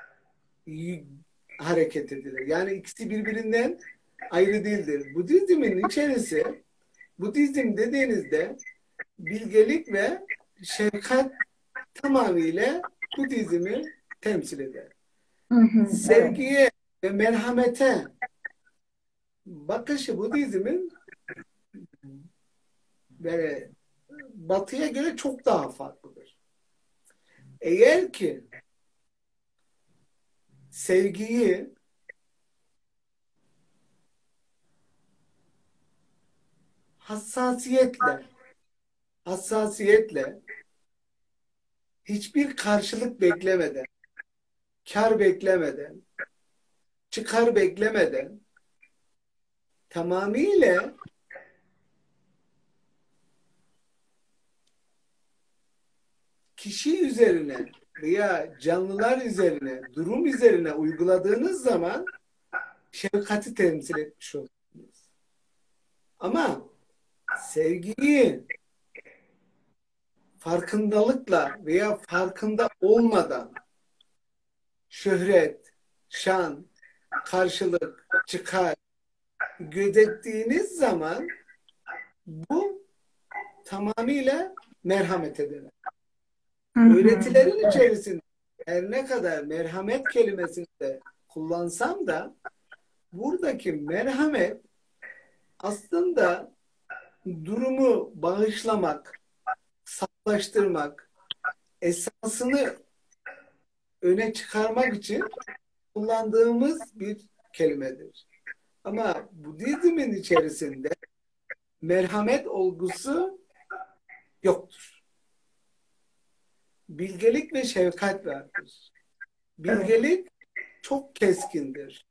hareket edilir. Yani ikisi birbirinden ayrı değildir. Budizmin içerisi, Budizm dediğinizde bilgelik ve şefkat tamamıyla Budizmi temsil eder. Hı hı, evet. Sevgiye ve merhamete bakışı Budizmin ve Batı'ya göre çok daha farklıdır. Eğer ki sevgiyi hassasiyetle hassasiyetle hiçbir karşılık beklemeden, kar beklemeden, çıkar beklemeden tamamıyla kişi üzerine veya canlılar üzerine, durum üzerine uyguladığınız zaman şefkati temsil etmiş olursunuz. Ama sevgiyi farkındalıkla veya farkında olmadan şöhret, şan, karşılık, çıkar gözettiğiniz zaman bu tamamıyla merhamet eder. Hı hı. Öğretilerin içerisinde her ne kadar merhamet kelimesini de kullansam da buradaki merhamet aslında durumu bağışlamak, saflaştırmak, esasını öne çıkarmak için kullandığımız bir kelimedir. Ama Budizmin içerisinde merhamet olgusu yoktur. Bilgelik ve şefkat vardır. Evet. Bilgelik çok keskindir,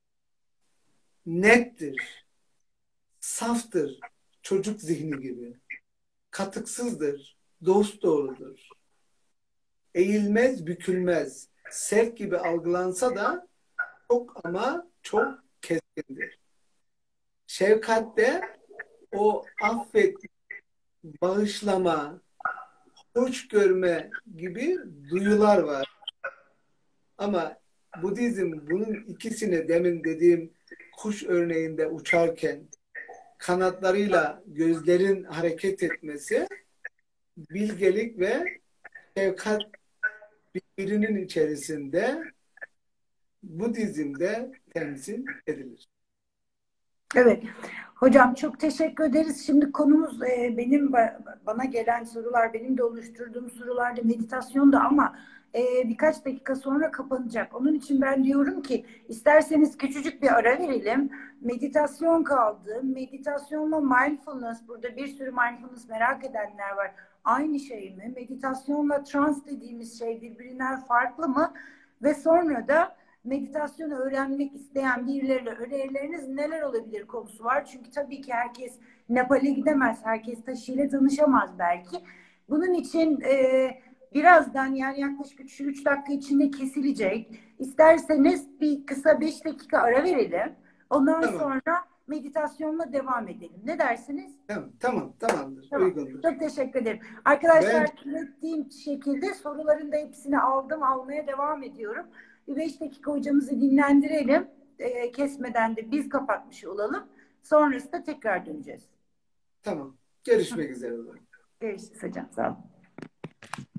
nettir, saftır, çocuk zihni gibi. Katıksızdır, dosdoğrudur. Eğilmez, bükülmez. Sert gibi algılansa da çok ama çok keskindir. Şefkatte o affet, bağışlama, hoş görme gibi duyular var. Ama Budizm bunun ikisini demin dediğim kuş örneğinde uçarken kanatlarıyla gözlerin hareket etmesi bilgelik ve şefkat birbirinin içerisinde Budizm'de temsil edilir. Evet. Hocam çok teşekkür ederiz. Şimdi konumuz e, benim bana gelen sorular, benim de oluşturduğum sorularda meditasyonda ama e, birkaç dakika sonra kapanacak. Onun için ben diyorum ki isterseniz küçücük bir ara verelim. Meditasyon kaldı. Meditasyonla mindfulness, burada bir sürü mindfulness merak edenler var. Aynı şey mi? Meditasyonla trans dediğimiz şey birbirinden farklı mı? Ve sonra da meditasyonu öğrenmek isteyen birileriyle önerileriniz neler olabilir konusu var. Çünkü tabii ki herkes Nepal'e gidemez. Herkes taşıyla tanışamaz belki. Bunun için e, birazdan yani yaklaşık üç dakika içinde kesilecek. İsterseniz bir kısa beş dakika ara verelim. Ondan Tamam. sonra meditasyonla devam edelim. Ne dersiniz? Tamam, tamam, tamamdır. Tamam. Uygundur. Çok teşekkür ederim. Arkadaşlar Ben ürettiğim şekilde soruların da hepsini aldım. Almaya devam ediyorum. Bir beş dakika hocamızı dinlendirelim. E, kesmeden de biz kapatmış olalım. Sonrasında tekrar döneceğiz. tamam. Görüşmek üzere o zaman. Görüşürüz hocam. Sağ olun.